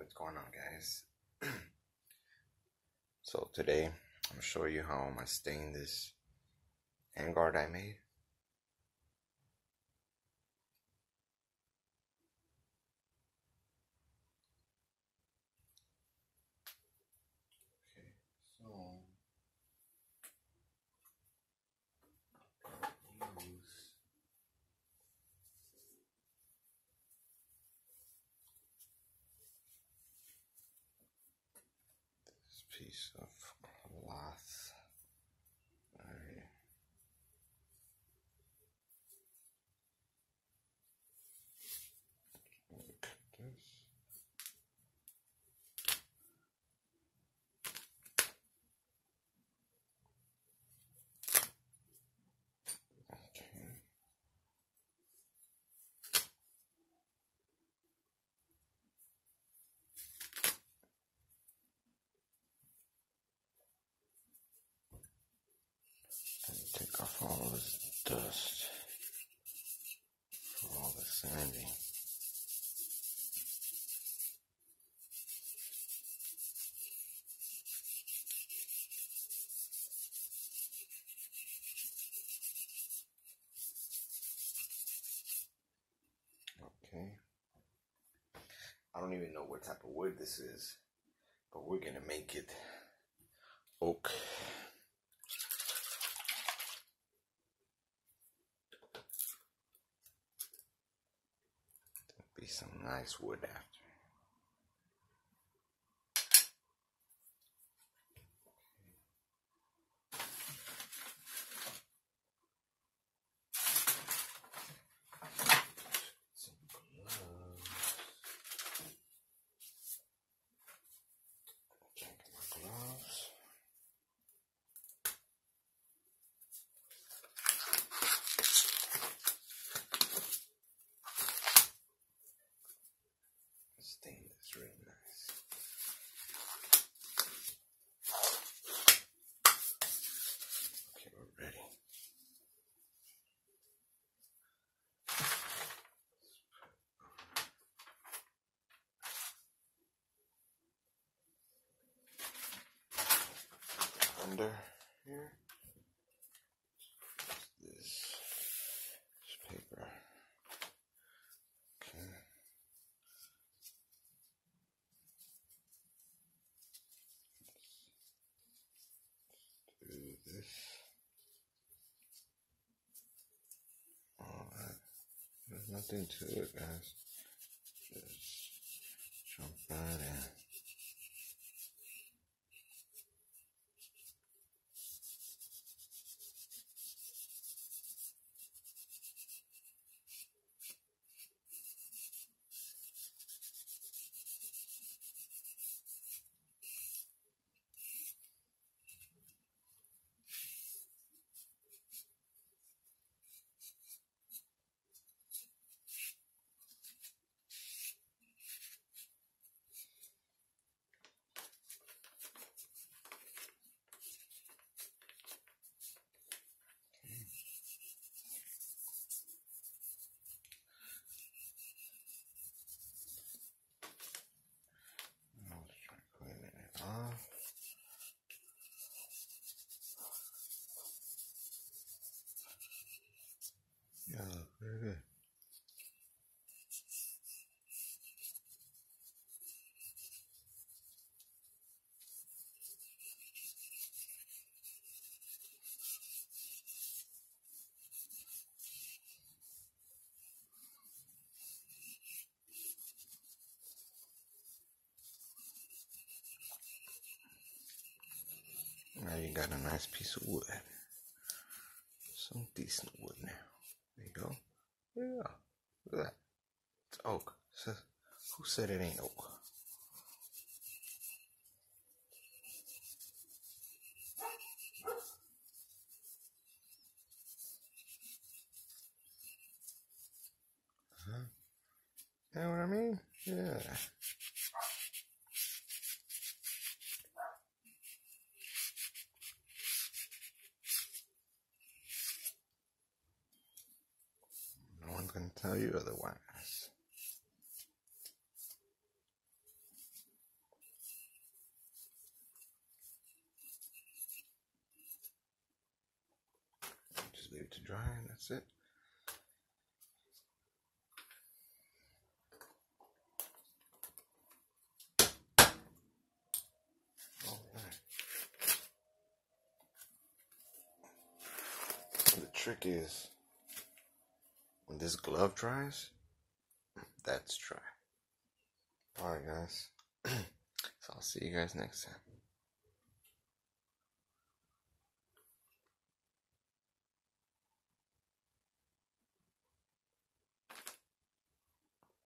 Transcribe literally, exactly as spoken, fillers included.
What's going on, guys? So today I'm gonna show you how I'm gonna stain this handguard I made. Okay, so use this piece of cloth. Alright. Look at this. Okay. And take off all this dust, all the sanding. Okay. I don't even know what type of wood this is, but we're gonna make it oak. Be some nice wood after. Some gloves. Check my gloves. Stain is really nice. Okay, we're ready. Under here, this, this paper. Okay. Do this. Alright. There's nothing to it, guys. Just jump right in. Yeah, very good. Now you got a nice piece of wood. Some decent wood now. There you go. Yeah. Look at that. It's oak. So, who said it ain't oak? Huh? You know what I mean? Yeah. No one's gonna tell you otherwise. it to dry, and that's it. Alright. The trick is, when this glove dries, that's dry. Alright guys, so I'll see you guys next time.